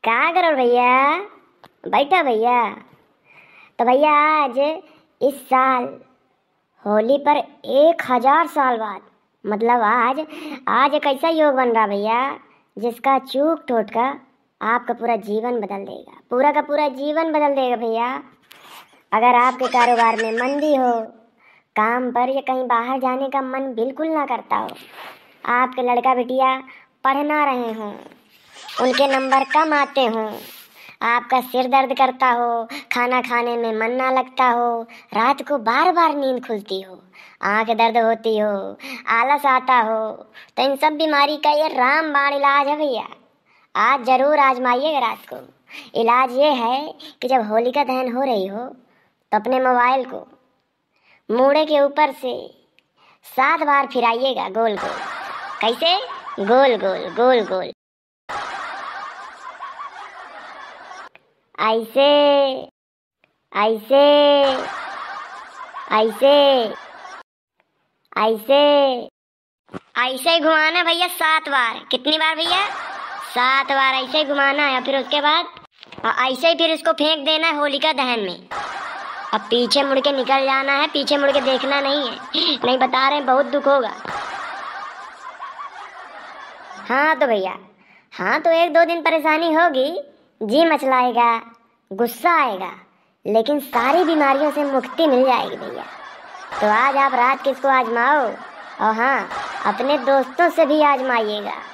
क्या करो भैया? बैठा भैया। तो भैया आज इस साल होली पर 1000 साल बाद मतलब आज एक ऐसा योग बन रहा भैया जिसका चूक टोटका आपका पूरा जीवन बदल देगा, पूरा का पूरा जीवन बदल देगा भैया। अगर आपके कारोबार में मंदी हो, काम पर या कहीं बाहर जाने का मन बिल्कुल ना करता हो, आपके लड़का बिटिया पढ़ ना रहे हों, उनके नंबर कम आते हों, आपका सिर दर्द करता हो, खाना खाने में मन ना लगता हो, रात को बार बार नींद खुलती हो, आंख दर्द होती हो, आलस आता हो, तो इन सब बीमारी का ये रामबाण इलाज है भैया। आज जरूर आजमाइएगा रात को। इलाज ये है कि जब होलिका दहन हो रही हो तो अपने मोबाइल को मूड़े के ऊपर से 7 बार फिराइएगा गोल गोल। कैसे? गोल गोल गोल गोल, ऐसे ऐसे ऐसे ऐसे ऐसे घुमाना भैया 7 बार। कितनी बार भैया? 7 बार ऐसे ही घुमाना है। फिर उसके बाद ऐसे ही फिर इसको फेंक देना है होलिका दहन में। अब पीछे मुड़ के निकल जाना है, पीछे मुड़ के देखना नहीं है। नहीं बता रहे हैं, बहुत दुख होगा। हाँ तो भैया, हाँ तो 1-2 दिन परेशानी होगी, जी मचलाएगा, गुस्सा आएगा, लेकिन सारी बीमारियों से मुक्ति मिल जाएगी भैया। तो आज आप रात को इसको आजमाओ और हाँ, अपने दोस्तों से भी आजमाइएगा।